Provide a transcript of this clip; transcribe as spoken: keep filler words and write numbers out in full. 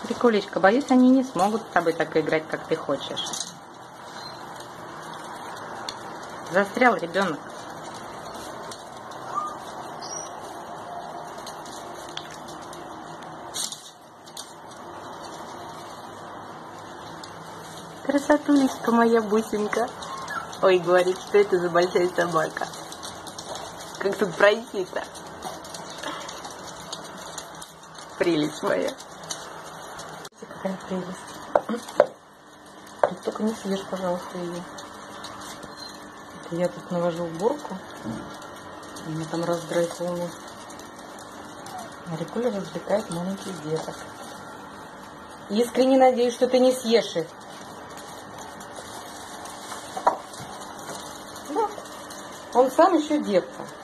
Рикулечка, боюсь, они не смогут с тобой так играть, как ты хочешь. Застрял ребенок. Красотулечка моя бусинка. Ой, говорит, что это за большая собака. Как тут пройти-то? Прелесть моя. Какая прелесть. Ты только не съешь, пожалуйста, ее. Это я тут навожу уборку. У меня там раздрай полный. А Рикуля развлекает маленьких деток. Искренне надеюсь, что ты не съешь их. Да. Он сам еще детка.